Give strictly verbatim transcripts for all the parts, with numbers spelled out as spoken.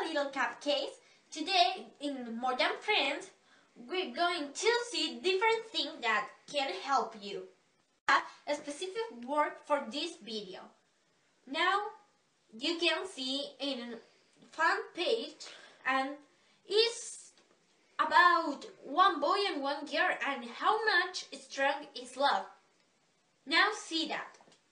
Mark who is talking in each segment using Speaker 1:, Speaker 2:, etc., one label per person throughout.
Speaker 1: little cupcakes. Today, in More Than Friends, we're going to see different things that can help you. I have a specific word for this video. Now, you can see in fan page, and it's about one boy and one girl and how much strong is love. Now see that.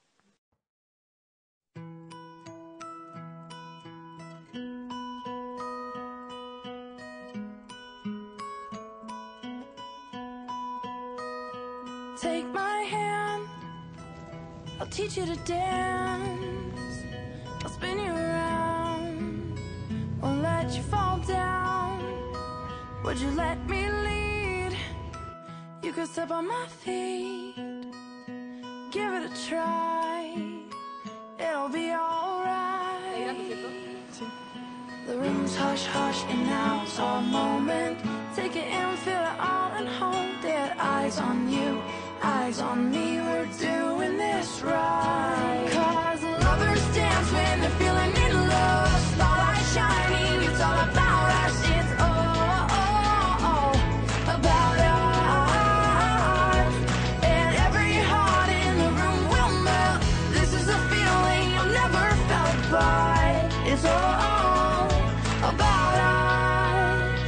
Speaker 2: Take my hand, I'll teach you to dance. I'll spin you around, won't let you fall down. Would you let me lead? You could step on my feet, give it a try, it'll be alright. The room's hush hush and now's our moment. Take it in, feel it all and hold it. Eyes on you, eyes on me, we're doing this right. Cause lovers dance when they're feeling in love. Spotlight shining, it's all about us. It's all, all, all about us. And every heart in the room will melt. This is a feeling I've never felt, but it's all about us.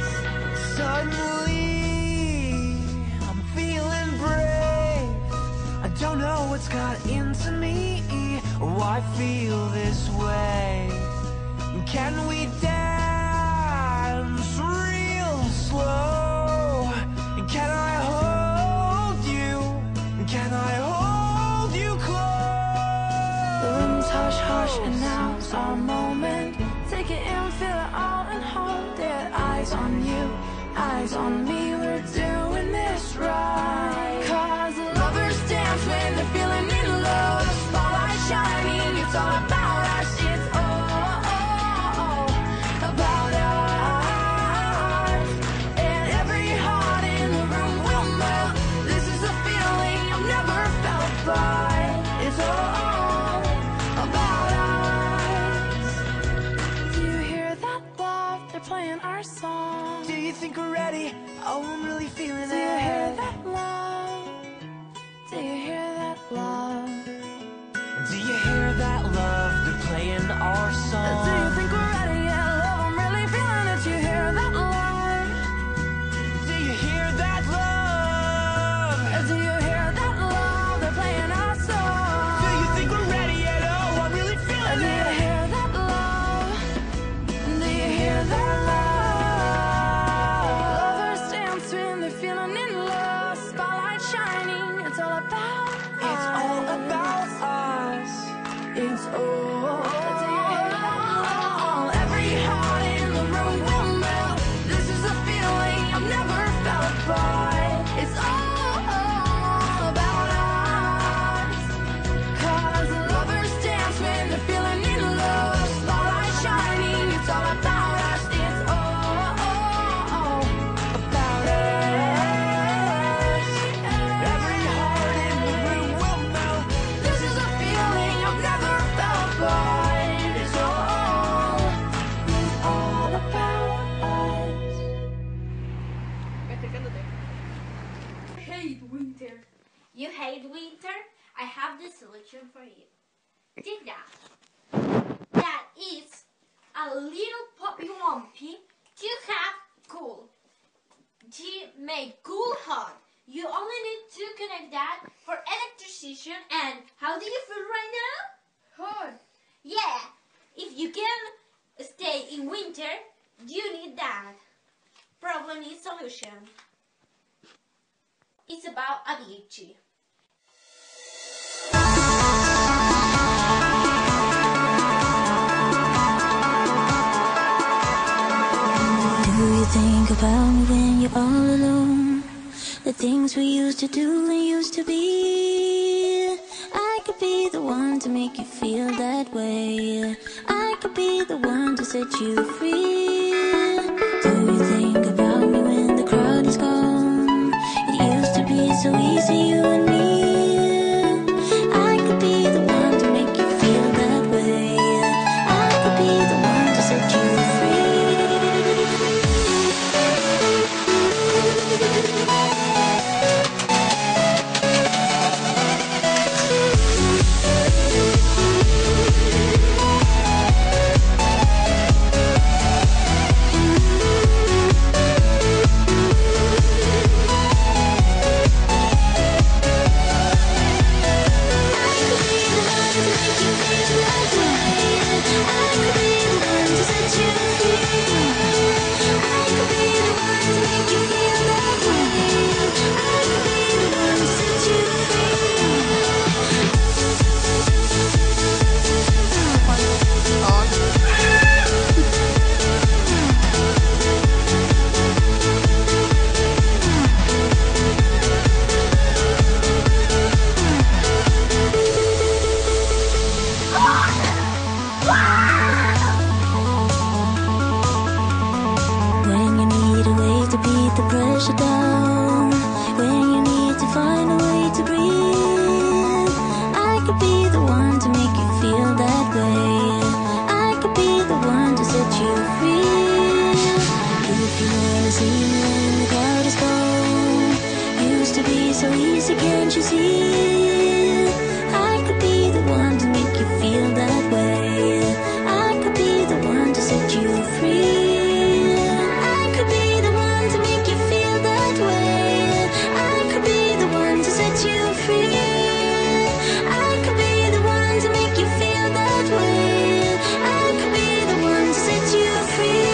Speaker 2: Suddenly I'm feeling brave. I don't know what's got into me, or why I feel this way. Can we dance real slow? Can I hold you? Can I hold you close? The room's hush hush and now's our moment. Take it in, feel it all and hold it. Eyes on you, eyes on me, we're doing this right. Cause lovers dance when they're feeling in love. Spotlight shining, it's all about us. It's all, all, all about us. And every heart in the room will melt. This is a feeling I've never felt, but it's all about us. Do you hear that love? They're playing our song. Do you think we're ready? Oh, I'm really feeling it. Do you hear that love? Do you hear that love? Do you hear that love? They're playing our song. Do you think we're ready? Yeah, love, I'm really feeling it. Do you hear that love? Do you hear that love? Do you hear that love? They're playing our song. Do you think we're ready yet? Oh, I'm really feeling it. Do you hear that love? Do you hear that love? Lovers dance when they're feeling in love. Spotlight shining, it's all about us. It's all about us. It's all. Do you hear that love? Every heart in the room will melt. This is a feeling I've never felt, but it's all about us. Cause lovers dance when they're feeling in love. Spotlight shining, it's all about us. It's all, all about us. Every heart in the room will melt. This is a feeling I've never felt, but it's all, all about us.
Speaker 1: Hate winter. You hate winter? I have the solution for you. Take that. That is a little poppy lumpy to have cool. To make cool hot. You only need to connect that for electrician. And how do you feel right now? Hot. Yeah. If you can stay in winter, you need that. Problem is solution. It's about Avicii.
Speaker 3: Do you think about me when you're all alone? The things we used to do and used to be. I could be the one to make you feel that way. I could be the one to set you free. Do you think about me when the crowd is gone? It used to be so easy, you and me. I could be the one to make you feel that way. I could be the one to set you free. you down when you need to find a way to breathe. I could be the one to make you feel that way. I could be the one to set you free. If you wanna see me when the crowd is gone, used to be so easy, can't you see? I could be the one to make you feel that way. I could be the one to set you free. I could be the one to make you feel that way. I could be the one to set you free. I could be the one to make you feel that way. I could be the one to set you free.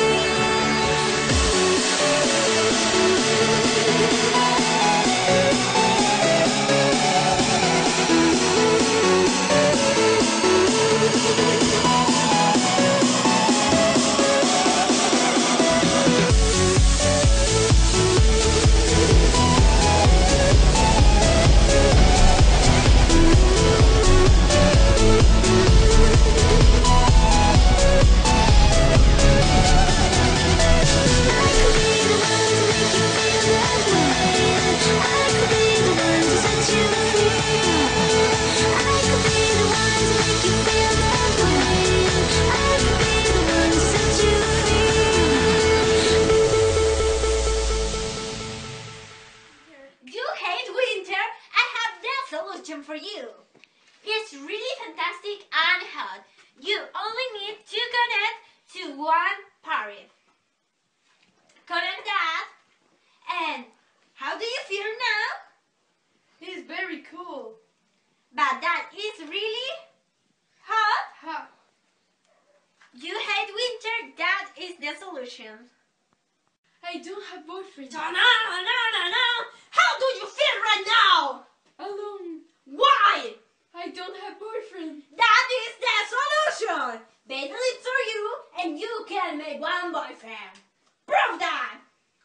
Speaker 1: For you. It's really fantastic and hot. You only need to connect to one party. Connect that. And how do you feel now?
Speaker 4: It's very cool.
Speaker 1: But that is really hot.
Speaker 4: Hot.
Speaker 1: You hate winter. That is the solution.
Speaker 4: I don't have boyfriend.
Speaker 1: No, no, no, no, no. How do you feel right now?
Speaker 4: Alone.
Speaker 1: Why?
Speaker 4: I don't have boyfriend.
Speaker 1: That is the solution. They do it for you and you can make one boyfriend. Prove that.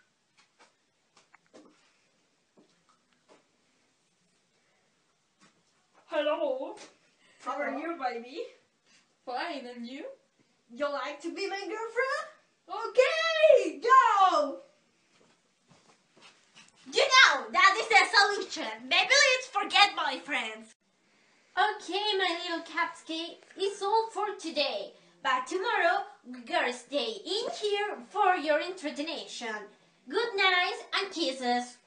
Speaker 4: Hello.
Speaker 1: How are you, baby?
Speaker 4: Fine, and you?
Speaker 1: You like to be my girlfriend? Okay, go! You know, that is the solution. Maybe let's forget boyfriends. Okay, my little cupcake, it's all for today. But tomorrow, we're gonna stay in here for your entertainment. Good night and kisses.